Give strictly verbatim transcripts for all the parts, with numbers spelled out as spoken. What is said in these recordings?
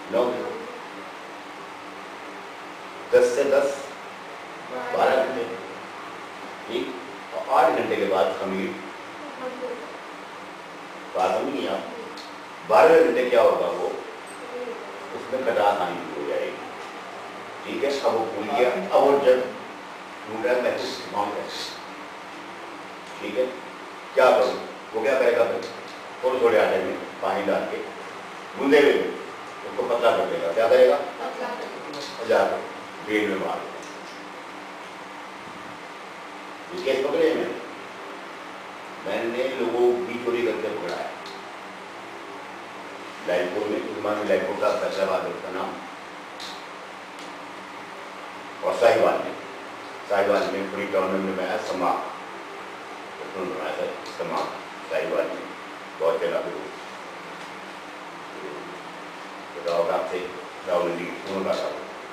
नौ दस से दस बारह घंटे, ठीक। और आठ घंटे के बाद खमीर, बात समझिए आप। बारहवें घंटे क्या होगा, वो उसमें खटास आनी शुरू हो जाएगी, ठीक है। अब वो भूल गया, अब वो जब ढूंढ रहा है मैं कुछ मांग रहा, ठीक है। क्या करूँ, वो क्या करेगा फिर, थोड़े थोड़े आटे में पानी डाल के गूंदे हुए उसको पतला कर देगा। क्या करेगा, हजार बेल में मार। ये केस पकड़े मैंने मैंने लोगों की चोरी करके पकड़ा है लाइपुर में, क्योंकि लाइपुर का फैसलाबाद है उसका नाम, और साहिवाल में साहिवाल में पूरी टाउन में बनाया समा बनाया था समा साहिवाल में बहुत जगह पे राव आपसे राहुल जी दोनों का था।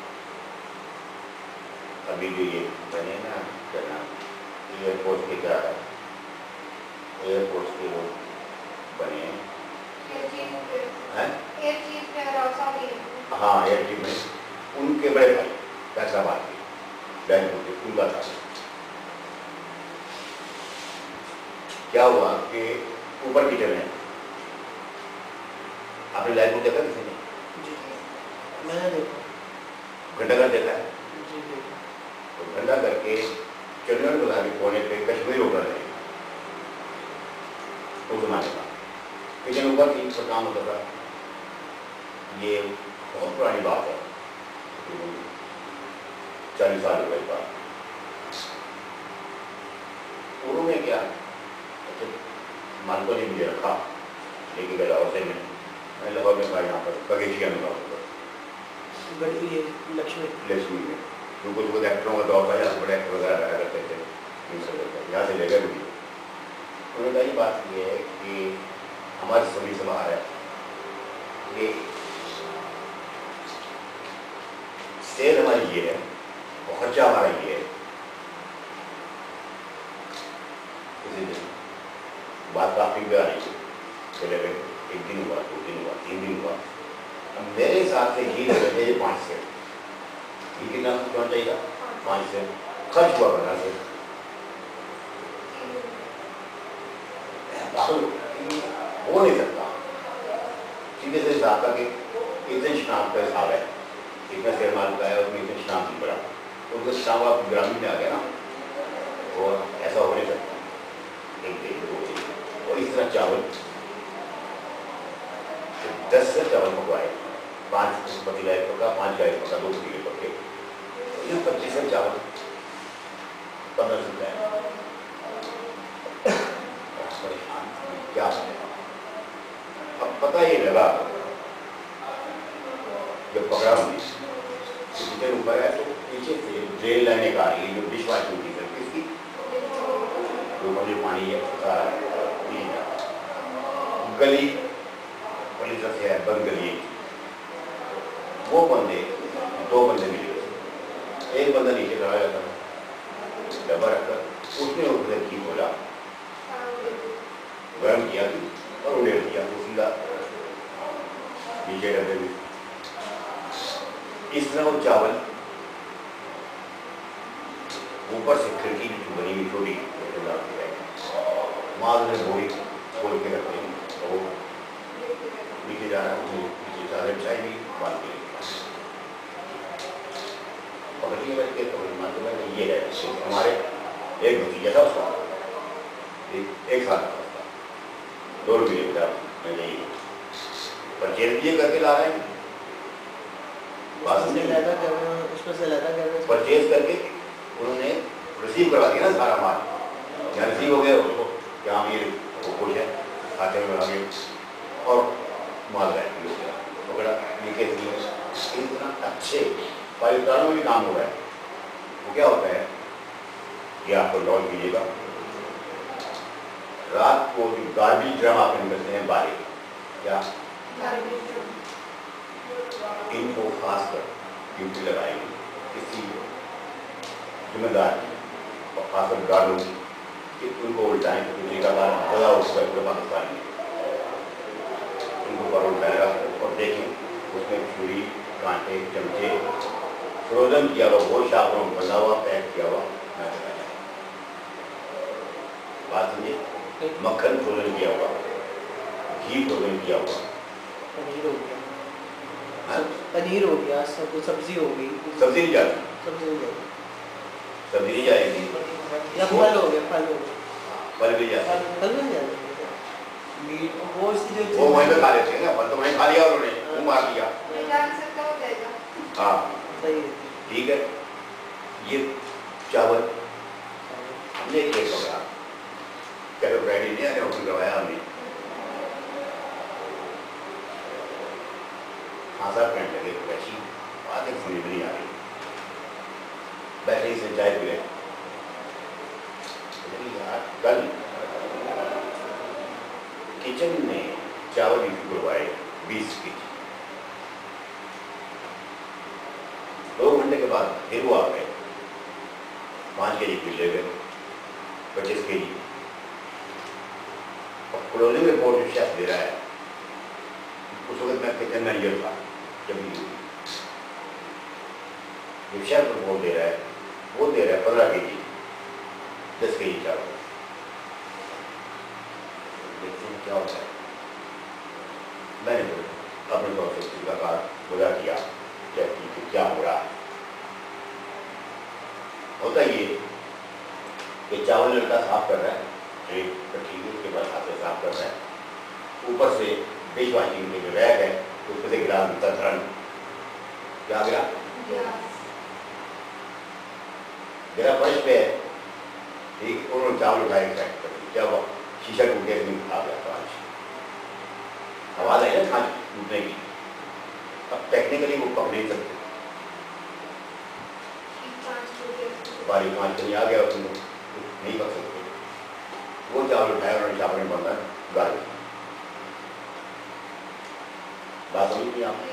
अभी जो ये बने ना क्या नाम एयरपोर्ट के, क्या है एयरपोर्ट के वो बने हैं, हाँ एयर में उनके बड़े भाई फैसलाबाद के बैंकों के उनका था। क्या हुआ कि ऊपर की जगह आपने लाइव को देखा किसी ने, मैंने देखा, घंटा घर देखा है, तो घंटा करके चंडीगढ़ बजा के कोने पे कश्मीर होटल है उस जमाने का, किचन ऊपर तीन सौ काम होता था। ये बहुत पुरानी बात है, चालीस साल हो गए बाद। उन्होंने क्या मालको ने मुझे रखा लेके गया लाहौर से, में मैं लाहौर में था यहाँ पर बगीचिया में लक्ष्मी लक्ष्मी में, जो कुछ कुछ एक्टरों का दौर था, यहाँ बड़े एक्टर वगैरह रहा करते थे, यहाँ से ले गए मुझे। उन्होंने कहा ये बात ये है कि हमारी सभी से बाहर है कि सेल हमारी ये है और खर्चा हमारा ये है। बात काफी भी आ रही है, चले गए, एक दिन हुआ, दो दिन हुआ, तीन दिन हुआ, अब मेरे हिसाब से घी लगे थे पाँच से, घी कितना क्यों चाहिए, पाँच से खर्च हुआ पंद्रह से। हो नहीं सकता सीधे से हिसाब का कि इतने शनाब का हिसाब है, इतना शेयर माल का है और इतने शनाब नहीं पड़ा, तो उनका शनाब आप ग्रामीण में आ गया ना, और ऐसा हो नहीं सकता। एक दिन दो दिन और इस तरह चावल दस से चावल पकवाए, पाँच पतीला एक पका, पाँच का एक पका, दो पतीले पके, ये पच्चीस से चावल पंद्रह सौ रुपये। क्या अब पता ये लगा जब पकड़ा हमने किचन ऊपर है तो पीछे से ड्रेन लाइन एक आ रही है जो डिश वॉशिंग की करके इसकी जो मुझे पानी है सारा गली पुलिस से है बंद गली, वो बंदे दो बंदे मिले, एक बंदा नीचे खड़ा रहता डब्बा रखकर, उसने उसने घी खोला, गर्म किया और उड़ेल दिया तो सीधा नीचे डब्बे में। इस तरह वो चावल ऊपर से खिड़की बनी हुई छोटी माल ने बोरी खोल के रखते हैं, तो नीचे जा रहा है, नीचे चादर बिछाई हुई बाल के पकड़िए बैठ के, तो मालूम ये है हमारे एक भतीजा था उसका, एक, एक साल का दो रुपये बेटा मैं नहीं परचेज भी करके ला रहे हैं, परचेज करके उन्होंने रिसीव करवा दिया ना सारा माल, क्या रिसीव हो गया उसको क्या हम ये खुश है खाते में आगे और माल गए पकड़ा नीचे। इतना अच्छे पाकिस्तान में भी काम हो रहा है, वो क्या होता है कि आपको लॉन्च कीजिएगा रात को गार्बेज ड्रम आप निकलते हैं बाहर, क्या इनको खासकर ड्यूटी लगाएंगे किसी जिम्मेदार और खासकर गार्डों की कि उनको उल्टाएं, दूसरी का बार बड़ा उसका पूरे पाकिस्तान में उनको पर उल्टाएगा और देखें उसमें छुरी कांटे चमचे फ्रोजन किया हुआ वो शापरों में बंधा हुआ पैक किया हुआ मैं बताया बात समझे। मक्खन फ्रोजन किया हुआ, घी फ्रोजन किया हुआ, पनीर हो गया, पनीर हो गया, सब सब्जी हो गई, सब्जी नहीं जाती, सब्जी नहीं जाएगी, सब्जी नहीं जाएगी, या फल हो गया, फल हो गया, फल भी जाता है, फल भी जाएगा, मीट वो इसकी जो वो वहीं पे खा लेते हैं ना, फल तो वहीं खा लिया उन्होंने, वो मार दिया, हाँ सही है, ठीक है। ये चावल हमने एक एक पकड़ा, क्या तो फ्राइडे नहीं आने होटल करवाया हमने, हाँ सर फ्रेंड लगे वैसी बात एक समझ में नहीं आ रही, बैठे से चाय पी रहे यार। कल किचन में चावल भी बुलवाए बीस के जी, दो घंटे के बाद फिर वो आ गए, पाँच के जी फिर ले गए, पच्चीस के जी। और क्लोजिंग रिपोर्ट जो शेफ दे रहा है, उस वक्त मैं किचन मैनेजर था जब भी जो शेफ रिपोर्ट दे रहा है वो दे रहा है पंद्रह के जी, दस के जी चावल। देखते हैं क्या होता है। मैंने तो अपने तौर से उसका कार्ड पूरा किया, चेक की कि क्या हो रहा है। होता ये कि चावल लड़का साफ कर रहा है, एक ठीक है, उसके बाद हाथ से साफ कर रहा है, ऊपर से डिश वॉशिंग के जो रैक है उसमें से गिलास मिलता धरण क्या गिरा गिरा फर्श पे है, ठीक। उन्होंने चावल उठाए साइड कर दिया, क्या हुआ शीशा टूट गया, इसमें खा गया कांच, आवाज आई ना कांच टूटने की। अब टेक्निकली वो पकड़ नहीं सकते, बारी कांच कहीं आ गया और नहीं पकड़ सकते। वो चावल उठाया उन्होंने चावल में बनता गाड़ी, बात समझ नहीं आप।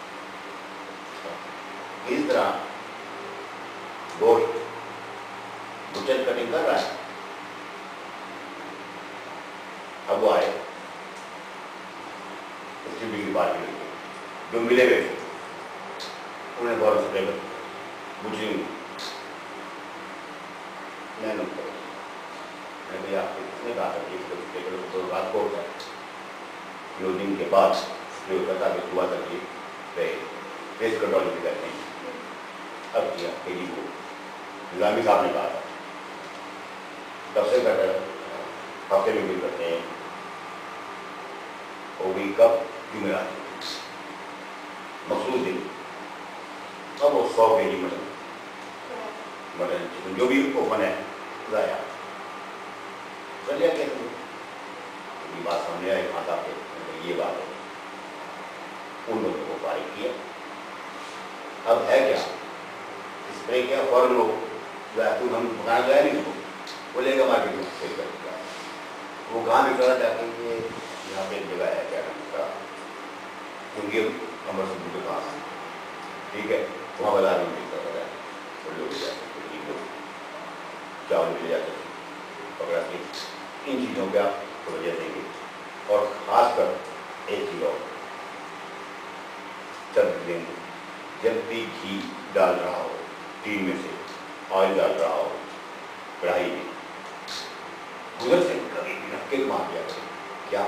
इस तरह गोश्त बुचर कटिंग कर रहा है, अब वो आए की बात जो मिले हुए उन्हें गौरव से लेकर बुझी मैंने मैंने आपसे किसने कहा था कि तो बात को होता है क्लोजिंग के बाद जो कथा के हुआ तक ये फेस कंट्रोल भी करते हैं। अब किया तेजी को गुलामी साहब ने कहा था तब से कर हफ्ते में भी करते हैं, वो भी कब जुमेरात मखसूस दिन। अब वो सौ के जी मटन मटन चिकन जो भी ओपन है लाया कर लिया। क्या ये बात सामने आई माता पे, ये बात है उन लोगों को पारित किया। अब है क्या स्प्रे किया फौरन लोग जो है तुम हम पकाना गया नहीं उसको वो लेगा मार्केट में स्प्रे कर दिया। वो गाँव में चला जाते हैं यहाँ पे एक जगह है क्या नाम का उनके अमर सिंह के पास, ठीक है, वहाँ बाजार में मिलता है वो लोग ले जाते लोग चावल ले जाते पकड़ा के इन चीज़ों का वजह देंगे। और ख़ासकर एक चीज़ और जब देंगे जब भी घी डाल रहा हो टीन में से ऑयल डाल रहा हो कढ़ाई में गुजर से कभी भी नक्के मार दिया करें क्या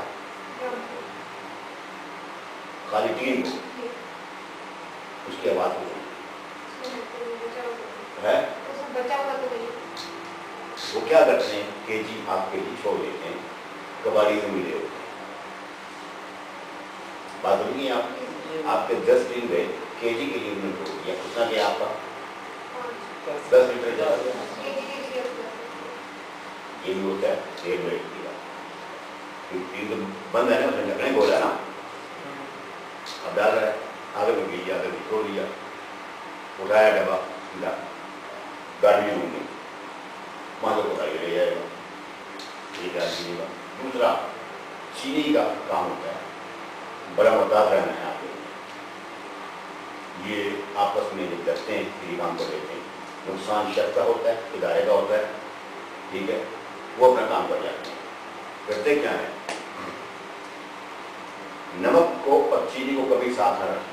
खाली टीन को उसकी आवाज़ को है वो क्या करते हैं के जी हाफ के जी छोड़ देते हैं कबाड़ी से मिले होते हैं। बात होगी आप आपके दस दिन गए के जी के लिए उन्होंने छोड़ दिया कितना क्या आपका दस लीटर जा ये भी होता है डेढ़ मिनट दिया तो बंद है ना उसने ढकने बोला ना अब डाल रहा है आगे में लीजिए आगे भी छोड़ दिया उठाया डब्बा सीधा गाड़ी में होंगे वहाँ तो पता ही ले जाएगा एक चीनी का। दूसरा चीनी का काम होता है बड़ा बता रहना है आपको, ये आपस में जब करते हैं किसी काम को लेते हैं नुकसान शख्स का होता है इदारे का होता है, ठीक है, वो अपना काम कर जाते हैं। करते क्या है नमक को और चीनी को कभी साथ न रखें